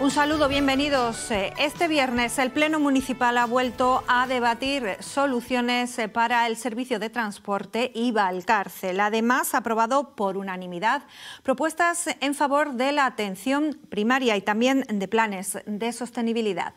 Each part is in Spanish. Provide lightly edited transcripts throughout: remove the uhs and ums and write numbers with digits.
Un saludo, bienvenidos. Este viernes el Pleno Municipal ha vuelto a debatir soluciones para el servicio de transporte y Valcárcel. Además, ha aprobado por unanimidad propuestas en favor de la atención primaria y también de planes de sostenibilidad.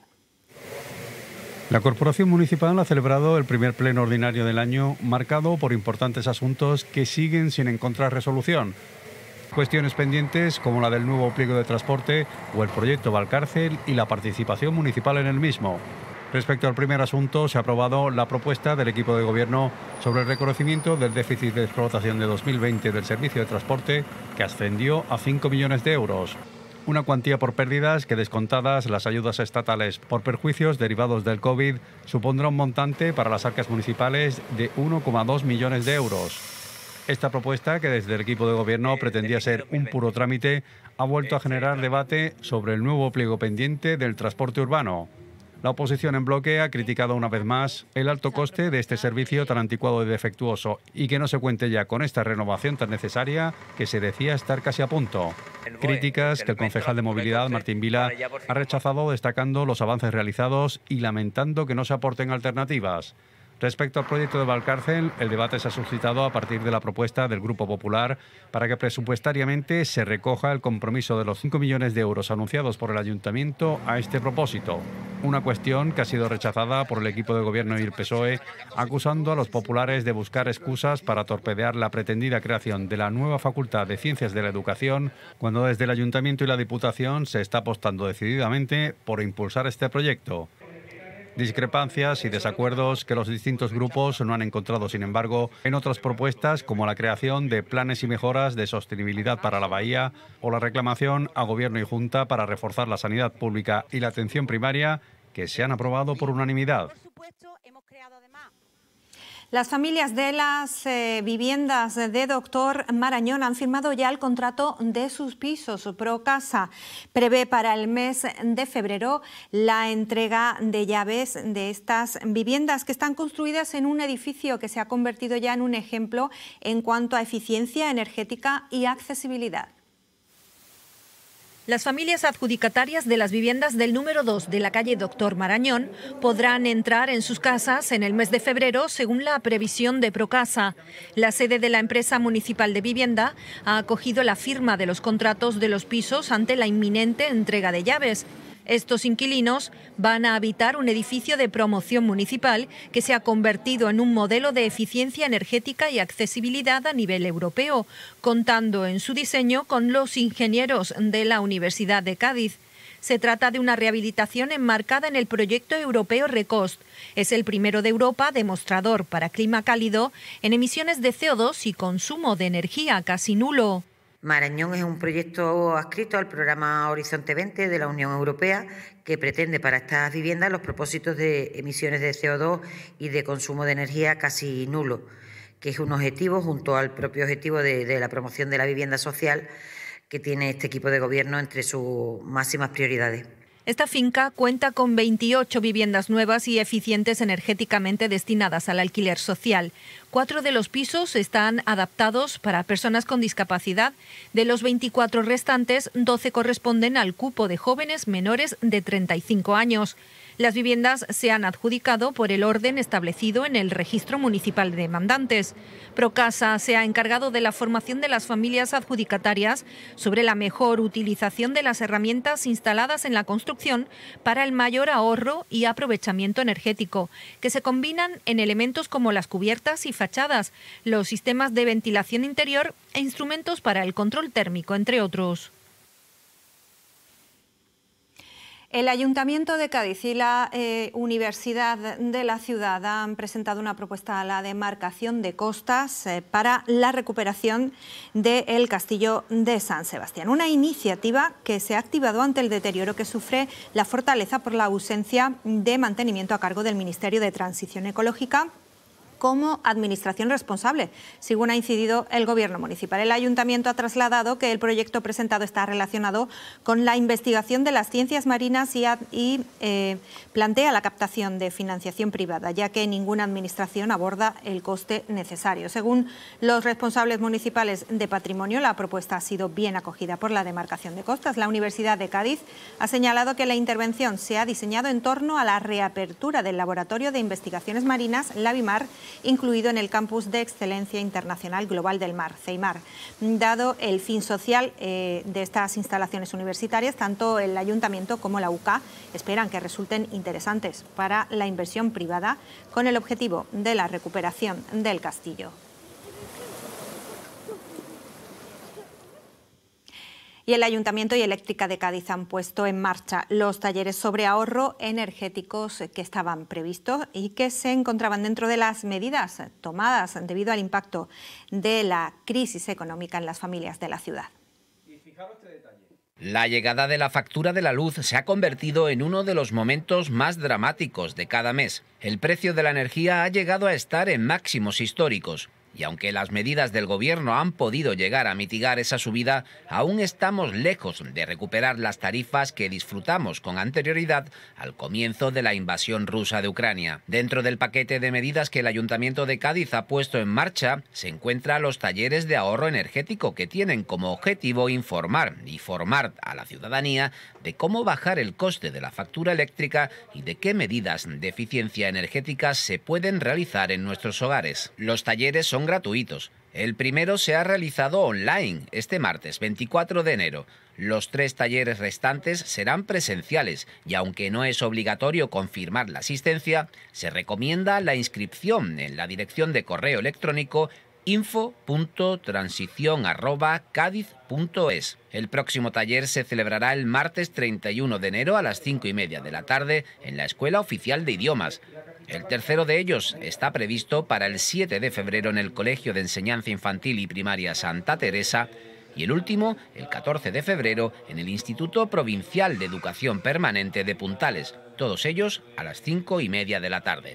La Corporación Municipal ha celebrado el primer pleno ordinario del año, marcado por importantes asuntos que siguen sin encontrar resolución. Cuestiones pendientes como la del nuevo pliego de transporte o el proyecto Valcárcel y la participación municipal en el mismo. Respecto al primer asunto, se ha aprobado la propuesta del equipo de gobierno sobre el reconocimiento del déficit de explotación de 2020 del servicio de transporte, que ascendió a 5 millones de euros. Una cuantía por pérdidas que, descontadas las ayudas estatales por perjuicios derivados del COVID, supondrá un montante para las arcas municipales de 1,2 millones de euros. Esta propuesta, que desde el equipo de gobierno pretendía ser un puro trámite, ha vuelto a generar debate sobre el nuevo pliego pendiente del transporte urbano. La oposición en bloque ha criticado una vez más el alto coste de este servicio tan anticuado y defectuoso y que no se cuente ya con esta renovación tan necesaria que se decía estar casi a punto. Críticas que el concejal de Movilidad, Martín Vila, ha rechazado, destacando los avances realizados y lamentando que no se aporten alternativas. Respecto al proyecto de Valcárcel, el debate se ha suscitado a partir de la propuesta del Grupo Popular para que presupuestariamente se recoja el compromiso de los 5 millones de euros anunciados por el Ayuntamiento a este propósito. Una cuestión que ha sido rechazada por el equipo de gobierno y el PSOE, acusando a los populares de buscar excusas para torpedear la pretendida creación de la nueva Facultad de Ciencias de la Educación, cuando desde el Ayuntamiento y la Diputación se está apostando decididamente por impulsar este proyecto. Discrepancias y desacuerdos que los distintos grupos no han encontrado, sin embargo, en otras propuestas como la creación de planes y mejoras de sostenibilidad para la bahía o la reclamación a Gobierno y Junta para reforzar la sanidad pública y la atención primaria, que se han aprobado por unanimidad. Las familias de las viviendas de Doctor Marañón han firmado ya el contrato de sus pisos. Procasa prevé para el mes de febrero la entrega de llaves de estas viviendas, que están construidas en un edificio que se ha convertido ya en un ejemplo en cuanto a eficiencia energética y accesibilidad. Las familias adjudicatarias de las viviendas del número 2 de la calle Doctor Marañón podrán entrar en sus casas en el mes de febrero, según la previsión de Procasa. La sede de la empresa municipal de vivienda ha acogido la firma de los contratos de los pisos ante la inminente entrega de llaves. Estos inquilinos van a habitar un edificio de promoción municipal que se ha convertido en un modelo de eficiencia energética y accesibilidad a nivel europeo, contando en su diseño con los ingenieros de la Universidad de Cádiz. Se trata de una rehabilitación enmarcada en el proyecto europeo RECOST. Es el primero de Europa demostrador para clima cálido en emisiones de CO2 y consumo de energía casi nulo. Marañón es un proyecto adscrito al programa Horizonte 20 de la Unión Europea, que pretende para estas viviendas los propósitos de emisiones de CO2 y de consumo de energía casi nulo, que es un objetivo junto al propio objetivo de la promoción de la vivienda social que tiene este equipo de gobierno entre sus máximas prioridades. Esta finca cuenta con 28 viviendas nuevas y eficientes energéticamente destinadas al alquiler social. 4 de los pisos están adaptados para personas con discapacidad. De los 24 restantes, 12 corresponden al cupo de jóvenes menores de 35 años. Las viviendas se han adjudicado por el orden establecido en el Registro Municipal de Demandantes. Procasa se ha encargado de la formación de las familias adjudicatarias sobre la mejor utilización de las herramientas instaladas en la construcción para el mayor ahorro y aprovechamiento energético, que se combinan en elementos como las cubiertas y fachadas, los sistemas de ventilación interior e instrumentos para el control térmico, entre otros. El Ayuntamiento de Cádiz y la Universidad de la Ciudad han presentado una propuesta a la demarcación de costas para la recuperación del Castillo de San Sebastián. Una iniciativa que se ha activado ante el deterioro que sufre la fortaleza por la ausencia de mantenimiento a cargo del Ministerio de Transición Ecológica, como administración responsable, según ha incidido el Gobierno municipal. El Ayuntamiento ha trasladado que el proyecto presentado está relacionado con la investigación de las ciencias marinas y plantea la captación de financiación privada, ya que ninguna administración aborda el coste necesario. Según los responsables municipales de patrimonio, la propuesta ha sido bien acogida por la demarcación de costas. La Universidad de Cádiz ha señalado que la intervención se ha diseñado en torno a la reapertura del Laboratorio de Investigaciones Marinas, Labimar, incluido en el Campus de Excelencia Internacional Global del Mar, CEIMAR. Dado el fin social de estas instalaciones universitarias, tanto el Ayuntamiento como la UCA esperan que resulten interesantes para la inversión privada con el objetivo de la recuperación del castillo. Y el Ayuntamiento y Eléctrica de Cádiz han puesto en marcha los talleres sobre ahorro energéticos que estaban previstos y que se encontraban dentro de las medidas tomadas debido al impacto de la crisis económica en las familias de la ciudad. La llegada de la factura de la luz se ha convertido en uno de los momentos más dramáticos de cada mes. El precio de la energía ha llegado a estar en máximos históricos. Y aunque las medidas del Gobierno han podido llegar a mitigar esa subida, aún estamos lejos de recuperar las tarifas que disfrutamos con anterioridad al comienzo de la invasión rusa de Ucrania. Dentro del paquete de medidas que el Ayuntamiento de Cádiz ha puesto en marcha, se encuentran los talleres de ahorro energético que tienen como objetivo informar y formar a la ciudadanía de cómo bajar el coste de la factura eléctrica y de qué medidas de eficiencia energética se pueden realizar en nuestros hogares. Los talleres son gratuitos. El primero se ha realizado online este martes 24 de enero. Los 3 talleres restantes serán presenciales y aunque no es obligatorio confirmar la asistencia, se recomienda la inscripción en la dirección de correo electrónico info.transición@cádiz.es. El próximo taller se celebrará el martes 31 de enero a las 5:30 de la tarde en la Escuela Oficial de Idiomas. El tercero de ellos está previsto para el 7 de febrero en el Colegio de Enseñanza Infantil y Primaria Santa Teresa y el último, el 14 de febrero, en el Instituto Provincial de Educación Permanente de Puntales, todos ellos a las 5:30 de la tarde.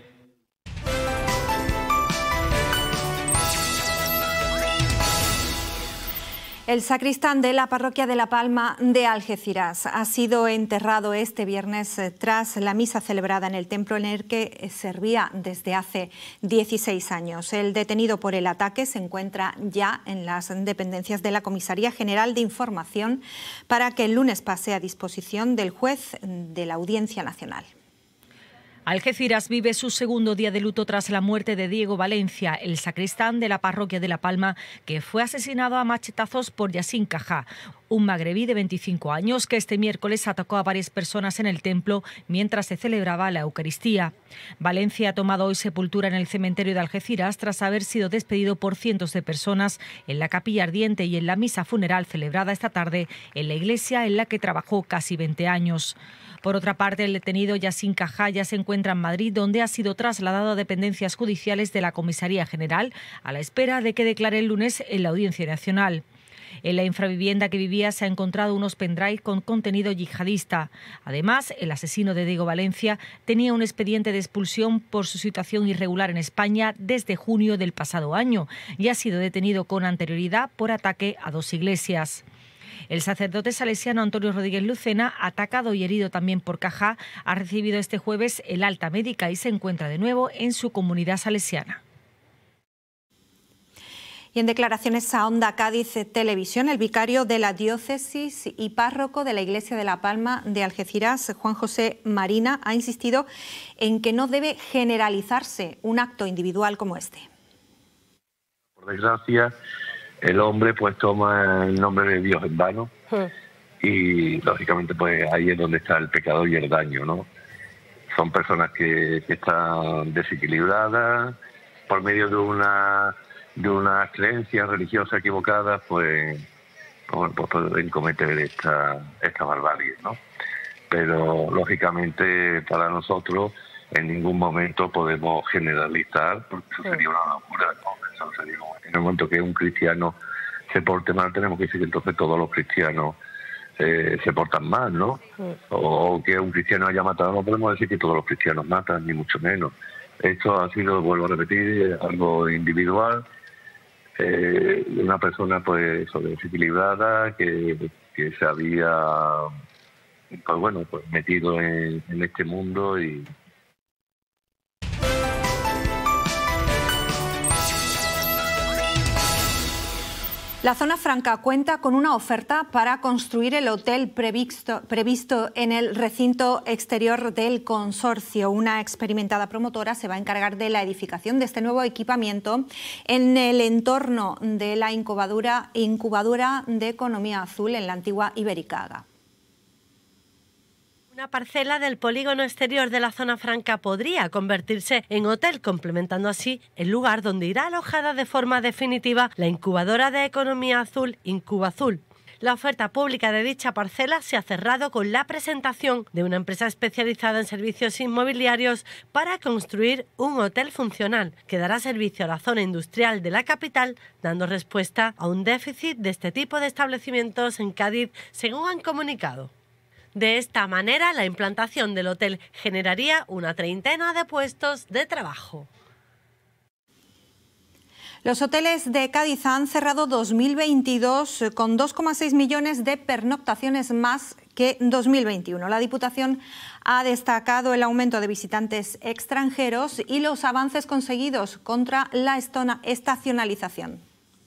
El sacristán de la parroquia de La Palma de Algeciras ha sido enterrado este viernes tras la misa celebrada en el templo en el que servía desde hace 16 años. El detenido por el ataque se encuentra ya en las dependencias de la Comisaría General de Información para que el lunes pase a disposición del juez de la Audiencia Nacional. Algeciras vive su segundo día de luto tras la muerte de Diego Valencia, el sacristán de la parroquia de La Palma, que fue asesinado a machetazos por Yassin Cajá, un magrebí de 25 años que este miércoles atacó a varias personas en el templo mientras se celebraba la Eucaristía. Valencia ha tomado hoy sepultura en el cementerio de Algeciras tras haber sido despedido por cientos de personas en la capilla ardiente y en la misa funeral celebrada esta tarde en la iglesia en la que trabajó casi 20 años. Por otra parte, el detenido Yassin Cajá ya se encuentra en Madrid, donde ha sido trasladado a dependencias judiciales de la Comisaría General a la espera de que declare el lunes en la Audiencia Nacional. En la infravivienda que vivía se ha encontrado unos pendrive con contenido yihadista. Además, el asesino de Diego Valencia tenía un expediente de expulsión por su situación irregular en España desde junio del pasado año y ha sido detenido con anterioridad por ataque a 2 iglesias. El sacerdote salesiano Antonio Rodríguez Lucena, atacado y herido también por Cajá, ha recibido este jueves el alta médica y se encuentra de nuevo en su comunidad salesiana. Y en declaraciones a Onda Cádiz Televisión, el vicario de la diócesis y párroco de la Iglesia de La Palma de Algeciras, Juan José Marina, ha insistido en que no debe generalizarse un acto individual como este. Por desgracia, el hombre pues toma el nombre de Dios en vano y lógicamente pues ahí es donde está el pecado y el daño, ¿no? Son personas que están desequilibradas por medio de una creencia religiosa equivocada, pues pueden cometer esta barbarie, ¿no? Pero lógicamente para nosotros en ningún momento podemos generalizar, porque eso sería una locura, ¿no? Eso sería, en el momento que un cristiano se porte mal, tenemos que decir que entonces todos los cristianos se portan mal, ¿no? O que un cristiano haya matado, no podemos decir que todos los cristianos matan, ni mucho menos. Esto ha sido, vuelvo a repetir, algo individual, una persona pues desequilibrada que se había pues metido en este mundo y... La Zona Franca cuenta con una oferta para construir el hotel previsto en el recinto exterior del consorcio. Una experimentada promotora se va a encargar de la edificación de este nuevo equipamiento en el entorno de la incubadora de Economía Azul en la antigua Ibericaga. Una parcela del polígono exterior de la Zona Franca podría convertirse en hotel, complementando así el lugar donde irá alojada de forma definitiva la incubadora de Economía Azul, Incubazul. La oferta pública de dicha parcela se ha cerrado con la presentación de una empresa especializada en servicios inmobiliarios para construir un hotel funcional que dará servicio a la zona industrial de la capital, dando respuesta a un déficit de este tipo de establecimientos en Cádiz, según han comunicado. De esta manera, la implantación del hotel generaría una treintena de puestos de trabajo. Los hoteles de Cádiz han cerrado 2022 con 2,6 millones de pernoctaciones más que 2021. La Diputación ha destacado el aumento de visitantes extranjeros y los avances conseguidos contra la estacionalización.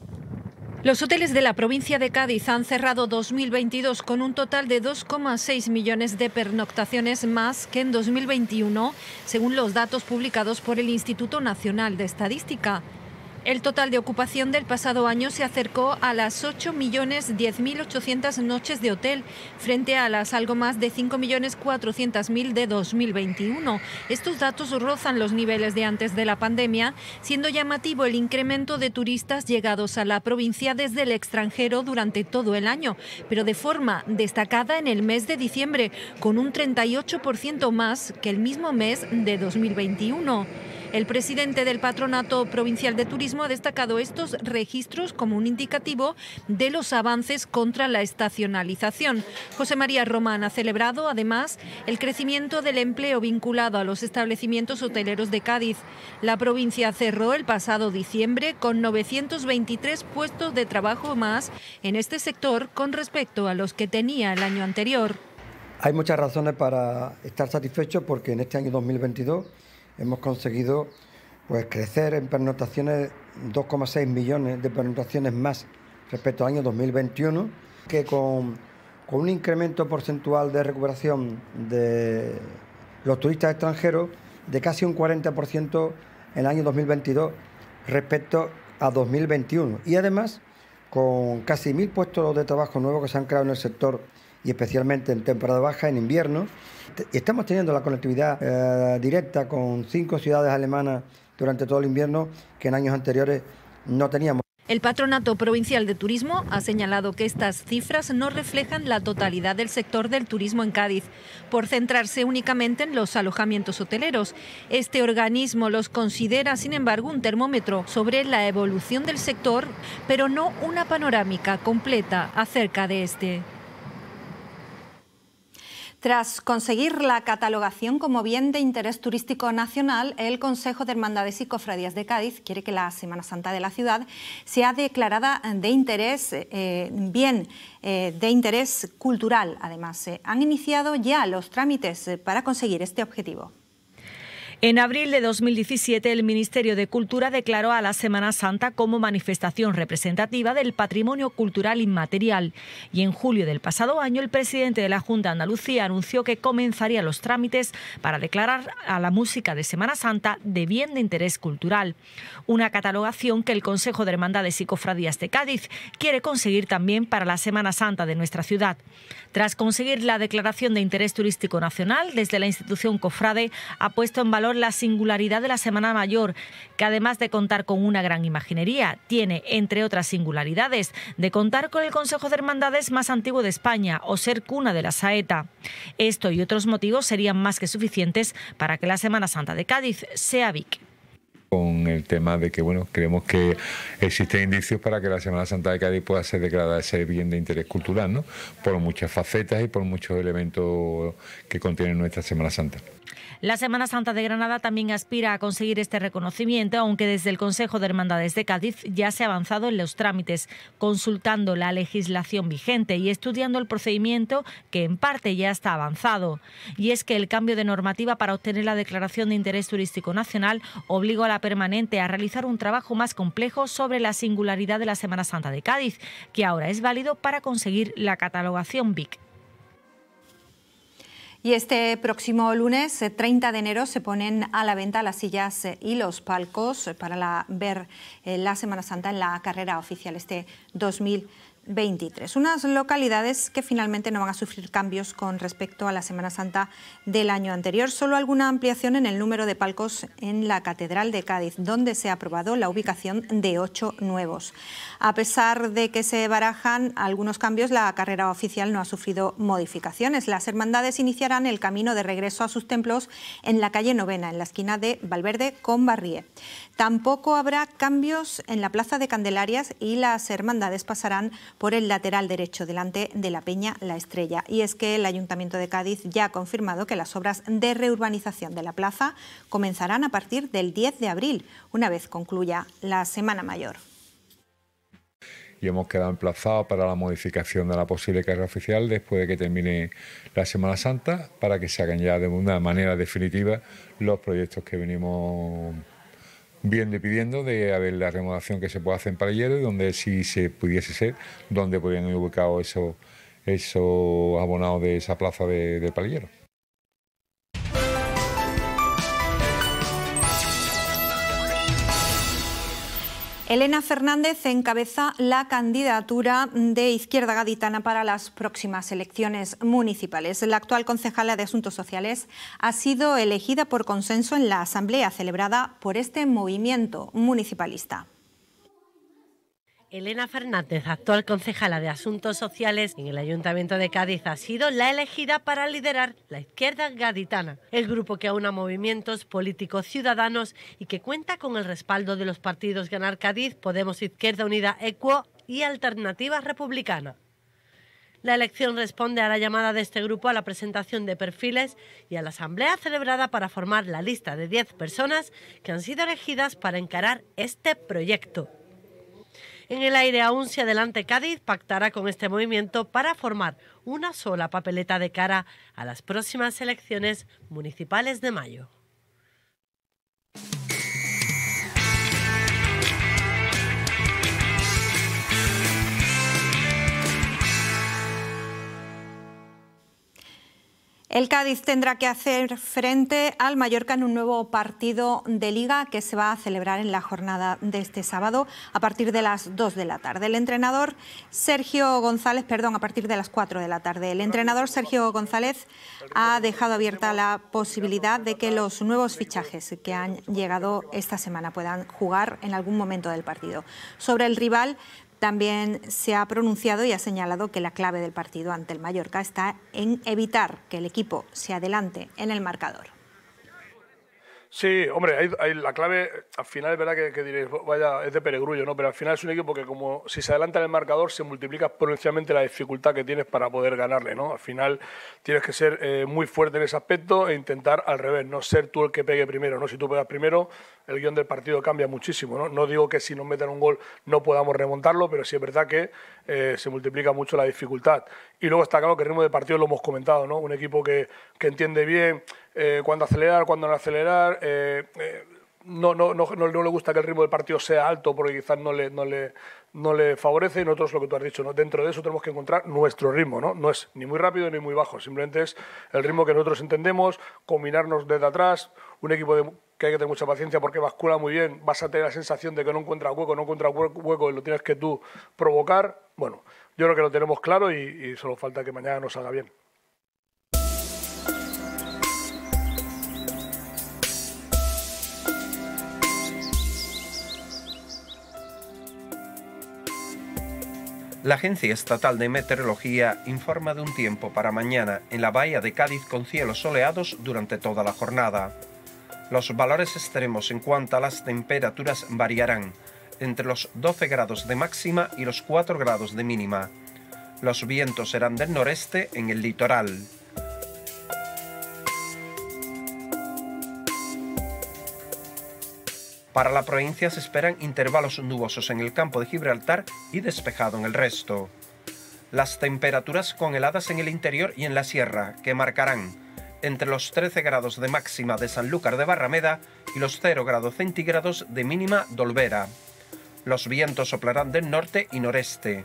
Los hoteles de la provincia de Cádiz han cerrado 2022 con un total de 2,6 millones de pernoctaciones más que en 2021, según los datos publicados por el Instituto Nacional de Estadística. El total de ocupación del pasado año se acercó a las 8.010.800 noches de hotel, frente a las algo más de 5.400.000 de 2021. Estos datos rozan los niveles de antes de la pandemia, siendo llamativo el incremento de turistas llegados a la provincia desde el extranjero durante todo el año, pero de forma destacada en el mes de diciembre, con un 38% más que el mismo mes de 2021. El presidente del Patronato Provincial de Turismo ha destacado estos registros como un indicativo de los avances contra la estacionalización. José María Román ha celebrado, además, el crecimiento del empleo vinculado a los establecimientos hoteleros de Cádiz. La provincia cerró el pasado diciembre con 923 puestos de trabajo más en este sector con respecto a los que tenía el año anterior. Hay muchas razones para estar satisfechos porque en este año 2022 hemos conseguido crecer en pernoctaciones, 2,6 millones de pernoctaciones más respecto al año 2021, que con un incremento porcentual de recuperación de los turistas extranjeros de casi un 40% en el año 2022 respecto a 2021. Y además con casi 1.000 puestos de trabajo nuevos que se han creado en el sector y especialmente en temporada baja, en invierno. Estamos teniendo la conectividad directa con 5 ciudades alemanas durante todo el invierno que en años anteriores no teníamos. El Patronato Provincial de Turismo ha señalado que estas cifras no reflejan la totalidad del sector del turismo en Cádiz, por centrarse únicamente en los alojamientos hoteleros. Este organismo los considera, sin embargo, un termómetro sobre la evolución del sector, pero no una panorámica completa acerca de este. Tras conseguir la catalogación como bien de interés turístico nacional, el Consejo de Hermandades y Cofradías de Cádiz quiere que la Semana Santa de la ciudad sea declarada de interés, bien de interés cultural. Además, han iniciado ya los trámites para conseguir este objetivo. En abril de 2017, el Ministerio de Cultura declaró a la Semana Santa como manifestación representativa del patrimonio cultural inmaterial. Y en julio del pasado año, el presidente de la Junta de Andalucía anunció que comenzaría los trámites para declarar a la música de Semana Santa de bien de interés cultural. Una catalogación que el Consejo de Hermandades y Cofradías de Cádiz quiere conseguir también para la Semana Santa de nuestra ciudad. Tras conseguir la declaración de interés turístico nacional, desde la institución cofrade ha puesto en valor la singularidad de la Semana Mayor, que además de contar con una gran imaginería, tiene, entre otras singularidades, de contar con el Consejo de Hermandades más antiguo de España o ser cuna de la saeta. Esto y otros motivos serían más que suficientes para que la Semana Santa de Cádiz sea Vic. con el tema de que, bueno, creemos que existen indicios para que la Semana Santa de Cádiz pueda ser declarada ese bien de interés cultural, ¿no? Por muchas facetas y por muchos elementos que contiene nuestra Semana Santa. La Semana Santa de Granada también aspira a conseguir este reconocimiento, aunque desde el Consejo de Hermandades de Cádiz ya se ha avanzado en los trámites, consultando la legislación vigente y estudiando el procedimiento que en parte ya está avanzado. Y es que el cambio de normativa para obtener la declaración de interés turístico nacional obligó a la Permanente a realizar un trabajo más complejo sobre la singularidad de la Semana Santa de Cádiz, que ahora es válido para conseguir la catalogación BIC. Y este próximo lunes, 30 de enero, se ponen a la venta las sillas y los palcos para ver la Semana Santa en la carrera oficial este 2023. Unas localidades que finalmente no van a sufrir cambios con respecto a la Semana Santa del año anterior, solo alguna ampliación en el número de palcos en la Catedral de Cádiz, donde se ha aprobado la ubicación de 8 nuevos. A pesar de que se barajan algunos cambios, la carrera oficial no ha sufrido modificaciones. Las hermandades iniciarán el camino de regreso a sus templos en la calle Novena, en la esquina de Valverde con Barrié. Tampoco habrá cambios en la Plaza de Candelarias y las hermandades pasarán por el lateral derecho, delante de la Peña La Estrella. Y es que el Ayuntamiento de Cádiz ya ha confirmado que las obras de reurbanización de la plaza comenzarán a partir del 10 de abril, una vez concluya la Semana Mayor. Y hemos quedado emplazados para la modificación de la posible carrera oficial después de que termine la Semana Santa, para que se hagan ya de una manera definitiva los proyectos que venimos viendo y pidiendo, de haber la remodelación que se puede hacer en Palillero, y donde si se pudiese ser, donde podrían ir ubicados esos abonados de esa plaza de Palillero. Elena Fernández encabeza la candidatura de Izquierda Gaditana para las próximas elecciones municipales. La actual concejala de Asuntos Sociales ha sido elegida por consenso en la asamblea celebrada por este movimiento municipalista. Elena Fernández, actual concejala de Asuntos Sociales en el Ayuntamiento de Cádiz, ha sido la elegida para liderar la Izquierda Gaditana, el grupo que aúna movimientos políticos ciudadanos y que cuenta con el respaldo de los partidos Ganar Cádiz, Podemos, Izquierda Unida, Equo y Alternativa Republicana. La elección responde a la llamada de este grupo a la presentación de perfiles y a la asamblea celebrada para formar la lista de 10 personas que han sido elegidas para encarar este proyecto. En el aire aún se adelante Cádiz pactará con este movimiento para formar una sola papeleta de cara a las próximas elecciones municipales de mayo. El Cádiz tendrá que hacer frente al Mallorca en un nuevo partido de Liga que se va a celebrar en la jornada de este sábado a partir de las 2 de la tarde. El entrenador Sergio González, a partir de las 4 de la tarde. El entrenador Sergio González ha dejado abierta la posibilidad de que los nuevos fichajes que han llegado esta semana puedan jugar en algún momento del partido. Sobre el rival, también se ha pronunciado y ha señalado que la clave del partido ante el Mallorca está en evitar que el equipo se adelante en el marcador. Sí, hombre, hay la clave, al final es verdad que diréis, vaya, es de perogrullo, ¿no? Pero al final es un equipo que como si se adelanta en el marcador se multiplica exponencialmente la dificultad que tienes para poder ganarle, ¿no? Al final tienes que ser muy fuerte en ese aspecto e intentar al revés, no ser tú el que pegue primero, ¿no? Si tú pegas primero, el guión del partido cambia muchísimo, ¿no? No digo que si nos meten un gol no podamos remontarlo, pero sí es verdad que se multiplica mucho la dificultad. Y luego está claro que el ritmo de partido lo hemos comentado, ¿no? Un equipo que entiende bien cuándo acelerar, cuándo no acelerar. No le gusta que el ritmo del partido sea alto porque quizás no le favorece, y nosotros lo que tú has dicho, ¿no? Dentro de eso tenemos que encontrar nuestro ritmo, ¿no? No es ni muy rápido ni muy bajo, simplemente es el ritmo que nosotros entendemos, combinarnos desde atrás, un equipo que hay que tener mucha paciencia porque bascula muy bien, vas a tener la sensación de que no encuentra hueco y lo tienes que tú provocar. Bueno, yo creo que lo tenemos claro y solo falta que mañana nos salga bien. La Agencia Estatal de Meteorología informa de un tiempo para mañana en la bahía de Cádiz con cielos soleados durante toda la jornada. Los valores extremos en cuanto a las temperaturas variarán entre los 12 grados de máxima y los 4 grados de mínima. Los vientos serán del noreste en el litoral. Para la provincia se esperan intervalos nubosos en el campo de Gibraltar y despejado en el resto. Las temperaturas congeladas en el interior y en la sierra, que marcarán entre los 13 grados de máxima de Sanlúcar de Barrameda y los 0 grados centígrados de mínima de Olvera. Los vientos soplarán del norte y noreste.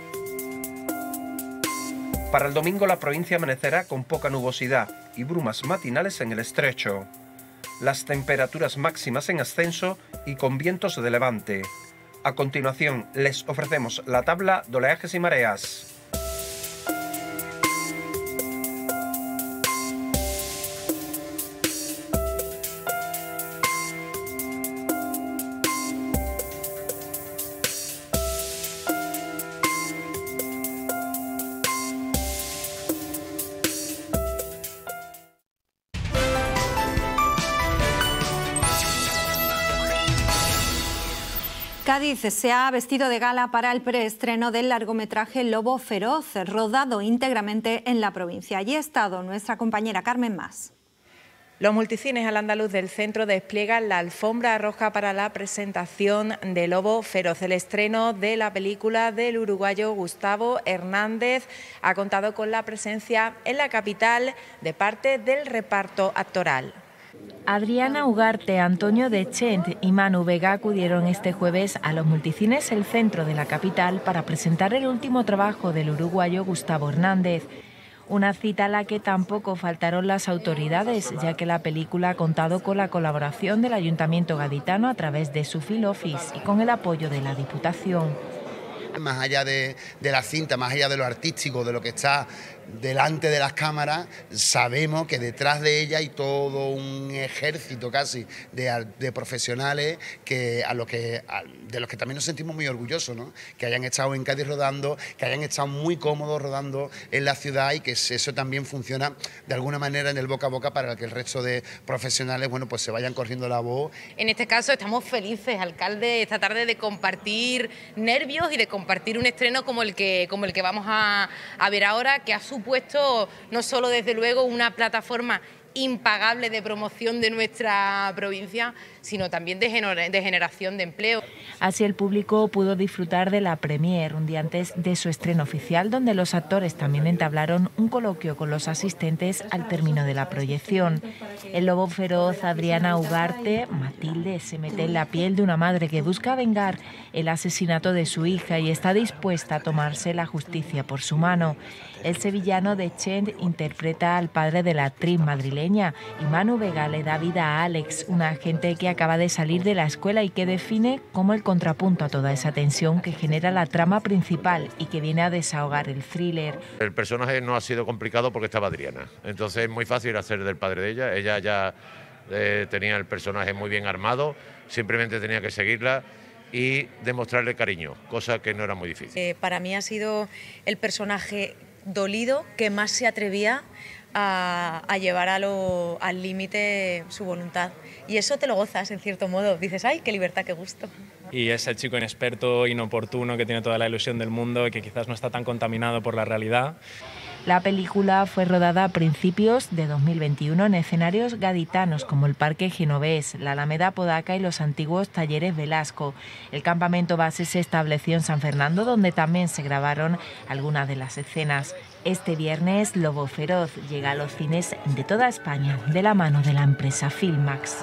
Para el domingo la provincia amanecerá con poca nubosidad y brumas matinales en el estrecho. Las temperaturas máximas en ascenso y con vientos de levante. A continuación les ofrecemos la tabla de oleajes y mareas. Cádiz se ha vestido de gala para el preestreno del largometraje Lobo Feroz, rodado íntegramente en la provincia. Allí ha estado nuestra compañera Carmen Mas. Los multicines al andaluz del centro despliegan la alfombra roja para la presentación de Lobo Feroz. El estreno de la película del uruguayo Gustavo Hernández ha contado con la presencia en la capital de parte del reparto actoral. Adriana Ugarte, Antonio Dechent y Manu Vega acudieron este jueves a los multicines El Centro de la capital para presentar el último trabajo del uruguayo Gustavo Hernández. Una cita a la que tampoco faltaron las autoridades, ya que la película ha contado con la colaboración del Ayuntamiento gaditano a través de su Field Office y con el apoyo de la Diputación. Más allá de la cinta, más allá de lo artístico, de lo que está delante de las cámaras, sabemos que detrás de ella hay todo un ejército casi de profesionales de los que también nos sentimos muy orgullosos, ¿no? Que hayan estado en Cádiz rodando, que hayan estado muy cómodos rodando en la ciudad y que eso también funciona de alguna manera en el boca a boca para que el resto de profesionales, bueno, pues se vayan corriendo la voz. En este caso estamos felices, alcalde, esta tarde de compartir nervios y de compartir un estreno como el que vamos a ver ahora, que ha supuesto no solo desde luego una plataforma impagable de promoción de nuestra provincia, sino también de generación de empleo. Así el público pudo disfrutar de la premier un día antes de su estreno oficial, donde los actores también entablaron un coloquio con los asistentes al término de la proyección. El Lobo Feroz, Adriana Ugarte, Matilde, se mete en la piel de una madre que busca vengar el asesinato de su hija y está dispuesta a tomarse la justicia por su mano. El sevillano Dechent interpreta al padre de la actriz madrileña y Manu Vega le da vida a Alex, un agente que acaba de salir de la escuela y que define como el contrapunto a toda esa tensión que genera la trama principal y que viene a desahogar el thriller. El personaje no ha sido complicado porque estaba Adriana, entonces es muy fácil hacer del padre de ella. Ella ya tenía el personaje muy bien armado, simplemente tenía que seguirla y demostrarle cariño, cosa que no era muy difícil. Para mí ha sido el personaje dolido que más se atrevía a llevar al límite su voluntad. Y eso te lo gozas, en cierto modo. Dices, ¡ay, qué libertad, qué gusto! Y es el chico inexperto, inoportuno, que tiene toda la ilusión del mundo y que quizás no está tan contaminado por la realidad. La película fue rodada a principios de 2021 en escenarios gaditanos como el Parque Genovés, la Alameda Podaca y los antiguos Talleres Velasco. El campamento base se estableció en San Fernando, donde también se grabaron algunas de las escenas. Este viernes, Lobo Feroz llega a los cines de toda España, de la mano de la empresa Filmax.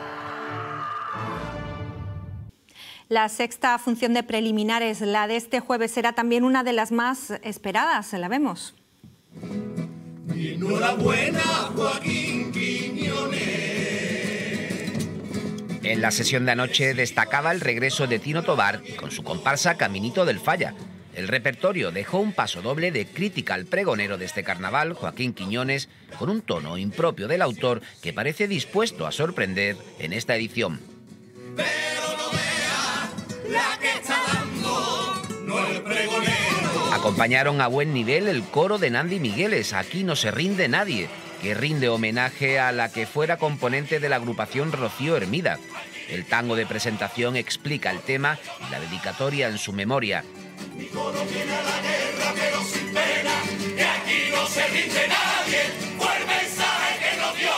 La sexta función de preliminares, la de este jueves, será también una de las más esperadas. La vemos. Enhorabuena, Joaquín Quiñones. En la sesión de anoche destacaba el regreso de Tino Tobar con su comparsa Caminito del Falla. El repertorio dejó un paso doble de crítica al pregonero de este carnaval, Joaquín Quiñones, con un tono impropio del autor que parece dispuesto a sorprender en esta edición. Pero no vea la que está dando, no el pregonero. Acompañaron a buen nivel el coro de Nandi Migueles, Aquí no se rinde nadie, que rinde homenaje a la que fuera componente de la agrupación Rocío Hermida. El tango de presentación explica el tema y la dedicatoria en su memoria. Mi coro viene a la guerra, pero sin pena, que aquí no se rinde nadie, fue el mensaje que nos dio.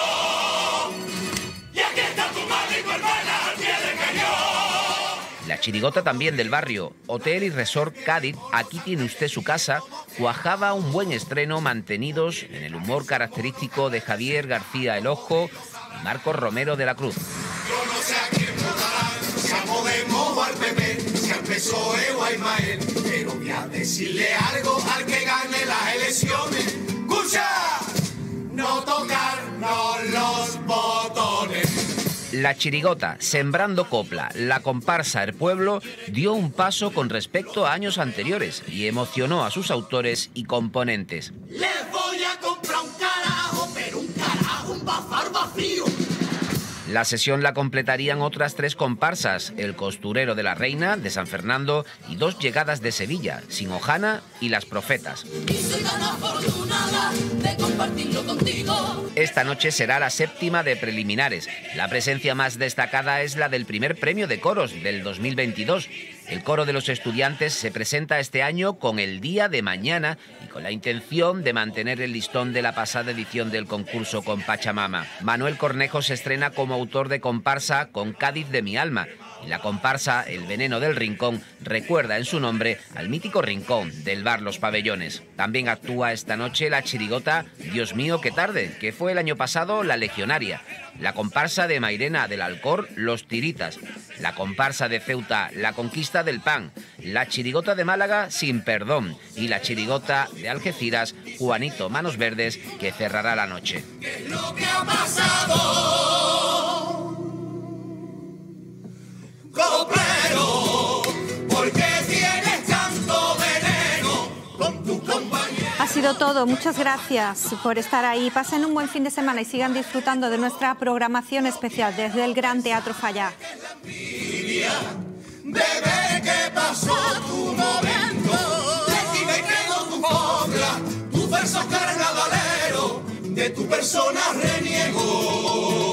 Y aquí está tu madre y tu hermana al pie del cañón. La chirigota también del barrio, Hotel y Resort Cádiz, aquí tiene usted su casa, cuajaba un buen estreno mantenidos en el humor característico de Javier García El Ojo y Marcos Romero de la Cruz. Yo no sé a quién votarán, si a Podemos o al PP, si al PSOE o a Ismael, pero voy a decirle algo al que gane las elecciones. ¡Escucha! No tocarnos los botones. La chirigota, Sembrando Copla, la comparsa El Pueblo, dio un paso con respecto a años anteriores y emocionó a sus autores y componentes. Les voy a comprar un carajo, pero un carajo, un bazar vacío. La sesión la completarían otras 3 comparsas, El Costurero de la Reina, de San Fernando, y 2 llegadas de Sevilla, Sin Hojana y Las Profetas. Y soy tan afortunada de compartirlo contigo. Esta noche será la 7ª de preliminares. La presencia más destacada es la del primer premio de coros del 2022. El coro de los estudiantes se presenta este año con El Día de Mañana y con la intención de mantener el listón de la pasada edición del concurso con Pachamama. Manuel Cornejo se estrena como autor de comparsa con Cádiz de mi alma y la comparsa El Veneno del Rincón recuerda en su nombre al mítico rincón del bar Los Pabellones. También actúa esta noche la chirigota Dios mío qué tarde, que fue el año pasado La Legionaria. La comparsa de Mairena del Alcor, Los Tiritas. La comparsa de Ceuta, La Conquista del Pan. La chirigota de Málaga, Sin Perdón. Y la chirigota de Algeciras, Juanito Manos Verdes, que cerrará la noche. ¿Qué es lo que ha pasado? Coplero, ¿por qué tienes tanto veneno con tu compañero? Ha sido todo. Muchas gracias por estar ahí. Pasen un buen fin de semana y sigan disfrutando de nuestra programación especial desde el Gran Teatro Falla. Bebé, ¿qué pasó tu momento? De ti me quedo tu copla, tu verso carnavalero, de tu persona reniego.